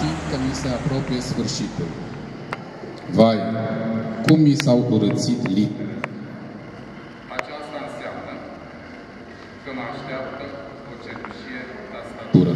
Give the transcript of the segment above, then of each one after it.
știind că mi se apropie sfârșitul. Vai, cum mi s-au urățit literele. Aceasta înseamnă că mă așteaptă o cenușie tastatură.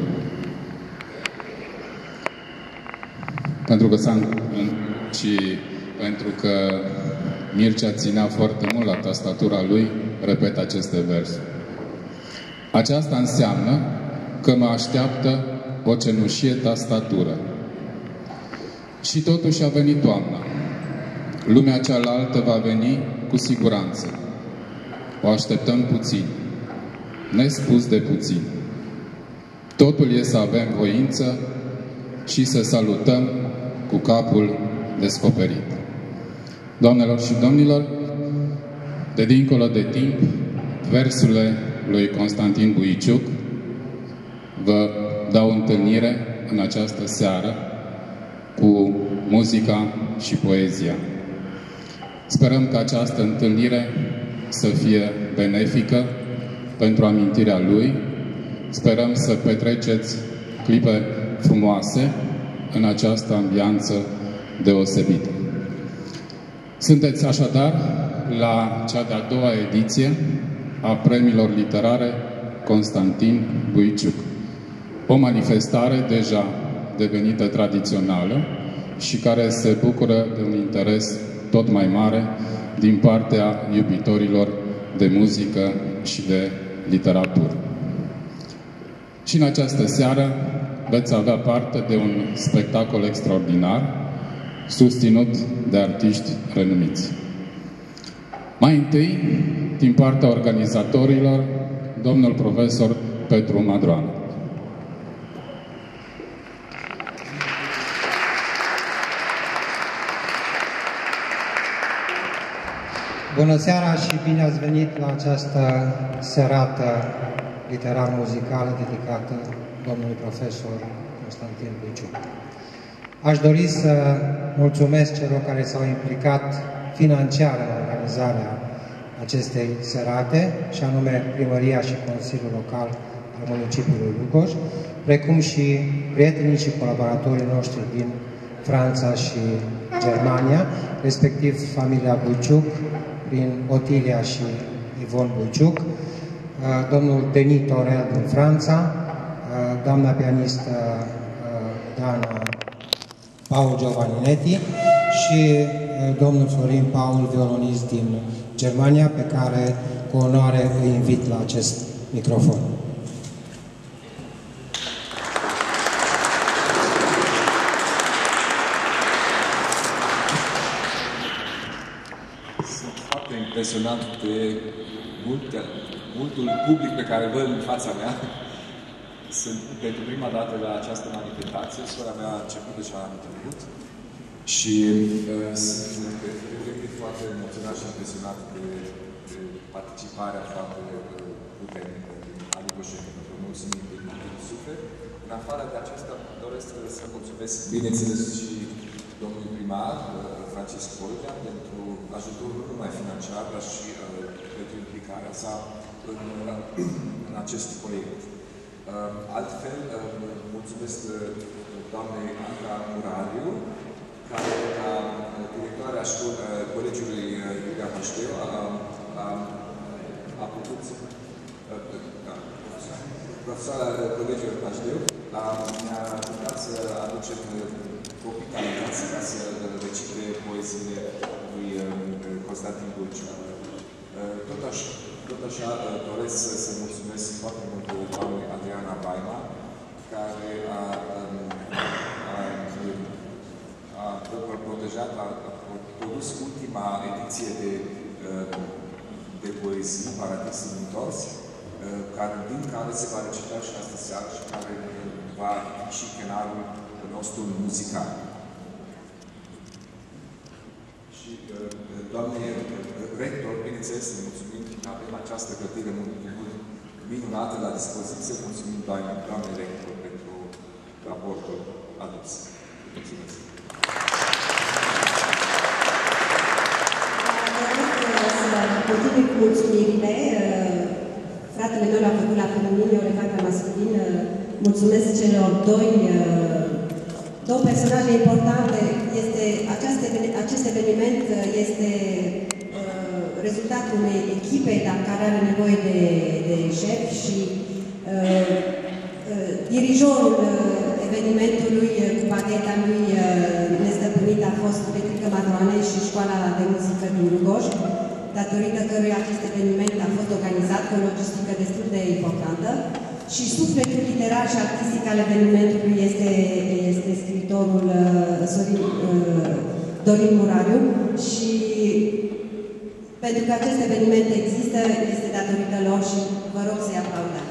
Pentru că Mircea ținea foarte mult la tastatura lui, repet aceste versuri. Aceasta înseamnă că mă așteaptă o cenușie tastatură. Și totuși a venit toamna. Lumea cealaltă va veni cu siguranță. O așteptăm puțin, nespus de puțin. Totul e să avem voință și să salutăm cu capul descoperit. Doamnelor și domnilor, de dincolo de timp, versurile lui Constantin Buiciuc vă dau întâlnire în această seară cu muzica și poezia. Sperăm că această întâlnire să fie benefică pentru amintirea lui. Sperăm să petreceți clipe frumoase în această ambianță deosebită. Sunteți așadar la cea de-a doua ediție a premiilor literare Constantin Buiciuc. O manifestare deja devenită tradițională și care se bucură de un interes tot mai mare din partea iubitorilor de muzică și de literatură. Și în această seară veți avea parte de un spectacol extraordinar, susținut de artiști renumiți. Mai întâi, din partea organizatorilor, domnul profesor Petru Madroanu. Bună seara și bine ați venit la această serată literar-muzicală dedicată domnului profesor Constantin Buiciuc. Aș dori să mulțumesc celor care s-au implicat financiar în organizarea acestei serate, și anume Primăria și Consiliul Local al municipiului Lugoș, precum și prietenii și colaboratorii noștri din Franța și Germania, respectiv familia Buiciuc, prin Otilia și Ivon Buiciuc, domnul Denis Torel din Franța, doamna pianistă Dana Paul Giovanninetti și domnul Florin Paul, violonist din Germania, pe care cu onoare îi invit la acest microfon. Sunt foarte impresionat de multul public pe care îl văd în fața mea. Sunt pentru prima dată la această manifestație. Sora mea a început deja anul trecut și sunt foarte emoționat și impresionat de participarea foarte puternică din aligoșenilor. Vă mulțumim din suflet. În afară de aceasta, doresc să mulțumesc, bineînțeles, și domnului primar, Francisc Poltea, pentru ajutorul nu numai financiar, dar și pentru implicarea sa în acest proiect. Altfel, mulțumesc doamnei Anca Murariu, care, ca directoarea Colegiului Iulia Pașteu, a putut, profesoara Colegiului Pașteu, ne-a ajutat să aducem copii talentați ca să recite poeziile lui Constantin Buiciuc. Tot așa doresc să mulțumesc foarte mult doamnei Adriana Baima, care a protejat, a produs ultima ediție de poezii, Paradisul Întors, din care se va recita și astă seară și care va fi și canalul nostru muzical. Și, doamne rector, bineînțeles, ne mulțumim că avem această clădire minunată la dispoziție. Mulțumim, doamne rector, pentru raportul adus. Mulțumesc. Continui cu mulțumirile. Fratele meu l-a făcut la feminin, eu le fac la masculin. Mulțumesc celor doi două personaje importante. Acest eveniment este rezultatul unei echipe care are nevoie de șef și dirijorul evenimentului cu bagheta lui nestăpânită a fost Petrică Matroane și Școala de Muzică din Lugoj, datorită căruia acest eveniment a fost organizat cu o logistică destul de importantă. Și sufletul literar și artistic al evenimentului este scriitorul Dorin Murariu și pentru că acest eveniment există, este datorită lor și vă rog să-i aplaudați.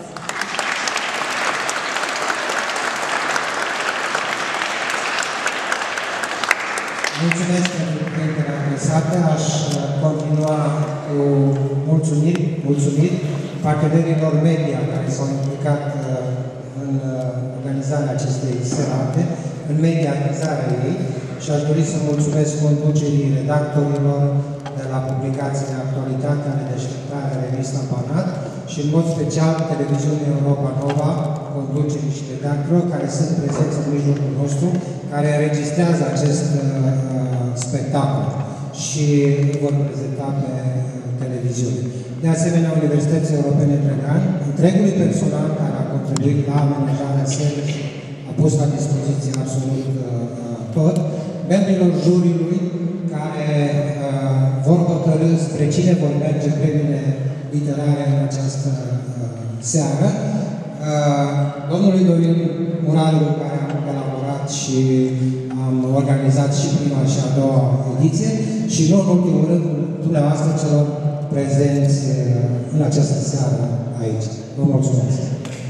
Mulțumesc pentru cuvintele adresate. Aș continua cu mulțumiri partenerilor media care s-au implicat în organizarea acestei serate, în mediatizarea ei, și aș dori să mulțumesc conducerii redactorilor de la publicațiile Actualitatea, Nedeșteptarea, Revista Banat și în mod special Televiziunea Europa Nova, conducerii și redactorilor care sunt prezenți în mijlocul nostru, care înregistrează acest spectacol și vor prezenta pe televiziune. De asemenea, Universității Europene Drăgan, întregului personal care a contribuit la amenajarea serii și a pus la dispoziție absolut tot, membrilor juriului care vor hotărî spre cine vor merge premiile literare în această seară, domnului Dorin Murariu, cu care am colaborat și am organizat și prima și a doua ediție, și nu în ultimul rând dumneavoastră celor prezenți în această seară aici. Vă mulțumesc!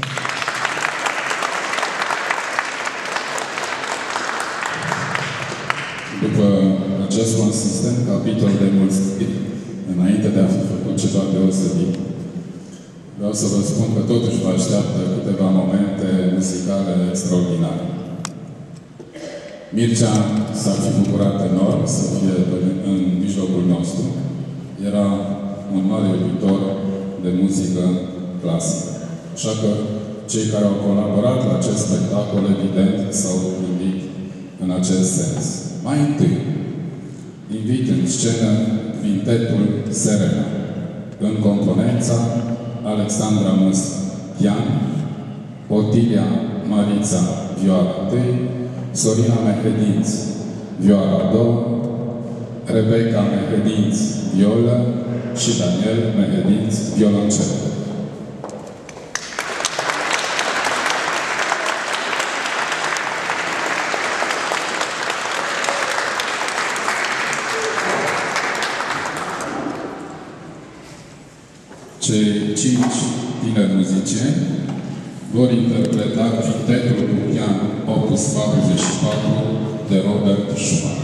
După acest consistent capitol de mulțumiri, înainte de a fi făcut ceva deosebit, vreau să vă spun că totuși vă așteaptă câteva momente muzicale extraordinare. Mircea s-ar fi bucurat enorm să fie în mijlocul nostru. Era un mare iubitor de muzică clasică. Așa că cei care au colaborat la acest spectacol, evident, s-au gândit în acest sens. Mai întâi, invit în scenă quintetul Serena, în componența Alexandra Mus, pian, Otilia Marița, vioara 1, Sorina Mehedinț, vioara 2, Rebecca Mehedinț, violă și Daniel Mehedinț, violoncel. Cei 5 tineri muzicieni vor interpreta quintetul cu pian Opus 44 de Robert Schumann.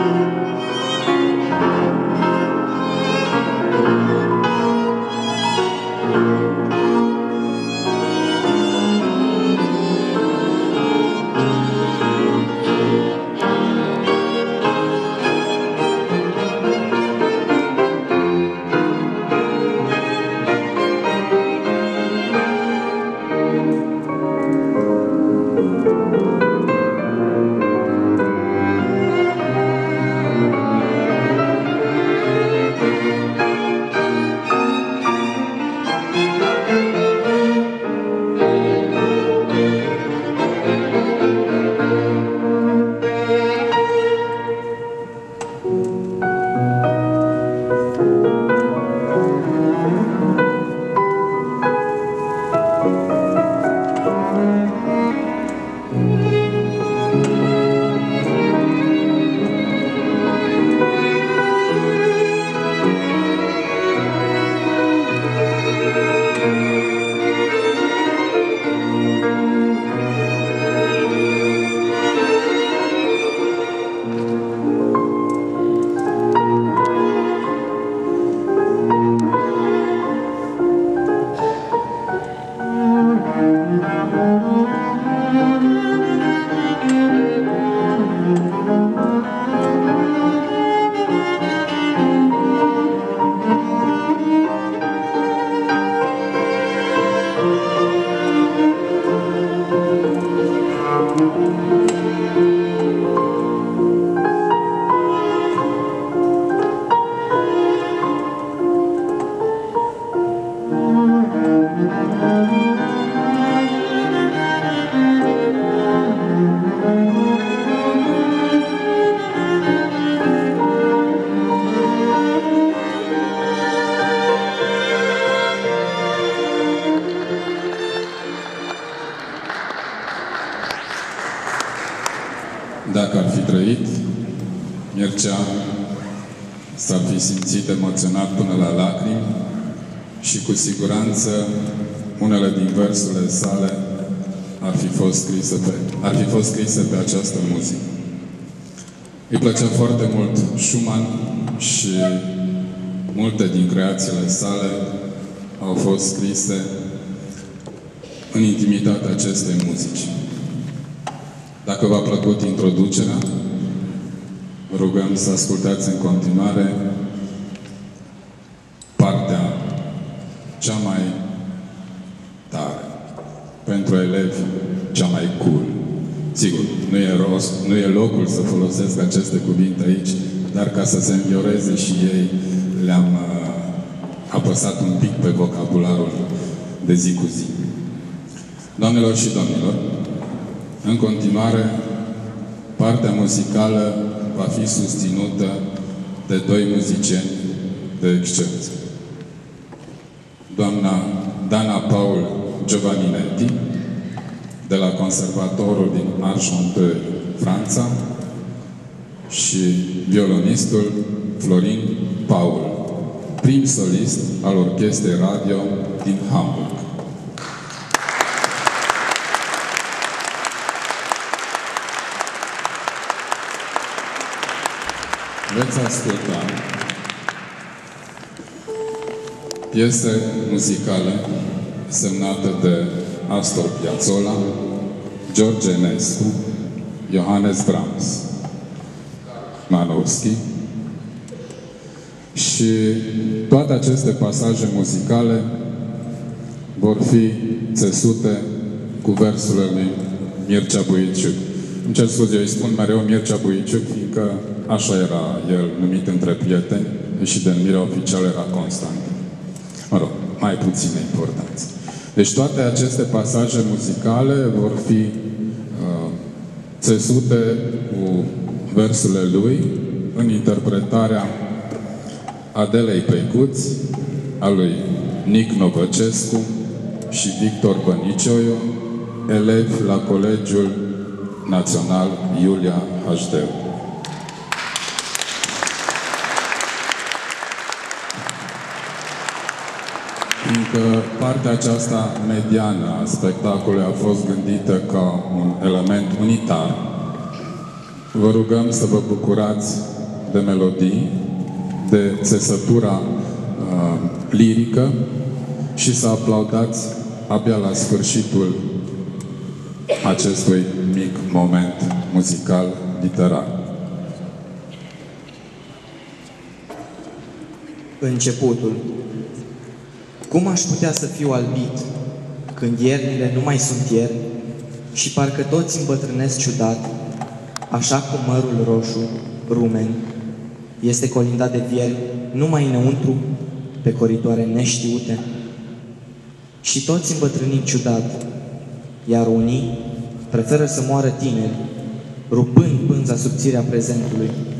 Dacă ar fi trăit, Mircea s-ar fi simțit emoționat până la lacrimi și cu siguranță unele din versurile sale ar fi fost scrise pe această muzică. Îi plăcea foarte mult Schumann și multe din creațiile sale au fost scrise în intimitatea acestei muzici. Dacă v-a plăcut introducerea, vă rugăm să ascultați în continuare partea cea mai tare, pentru elevi cea mai cool. Sigur, nu e locul să folosesc aceste cuvinte aici, dar ca să se învioreze și ei, le-am apăsat un pic pe vocabularul de zi cu zi. Doamnelor și domnilor, în continuare, partea muzicală va fi susținută de doi muzicieni de excepție. Doamna Dana Paul Giovanninetti, de la Conservatorul din Argenteuil, Franța, și violonistul Florin Paul, prim solist al Orchestrei Radio din Hamburg. Veți asculta piese muzicale semnate de Astor Piazzolla, George Enescu, Johannes Brahms, Manowski, și toate aceste pasaje muzicale vor fi țesute cu versurile lui Mircea Buiciuc. Îmi cer scuze, eu îi spun mereu Mircea Buiciuc, fiindcă așa era el numit între prieteni și denumirea oficială era Constantin. Mă rog, mai puțină importanță. Deci toate aceste pasaje muzicale vor fi țesute cu versurile lui în interpretarea Adelei Peicuț, a lui Nic Novăcescu și Victor Bănicioiu, elevi la Colegiul Național Iulia Hașdeu. Fiindcă partea aceasta mediană a spectacolului a fost gândită ca un element unitar, Vă rugăm să vă bucurați de melodii, de țesătura lirică și să aplaudați abia la sfârșitul acestui mic moment muzical literar. Începutul. Cum aș putea să fiu albit când iernile nu mai sunt ierni și parcă toți îmbătrânesc ciudat, așa cum mărul roșu, rumen, este colindat de viermi numai înăuntru, pe coridoare neștiute? Și toți îmbătrânim ciudat, iar unii preferă să moară tineri, rupând pânza subțire a prezentului,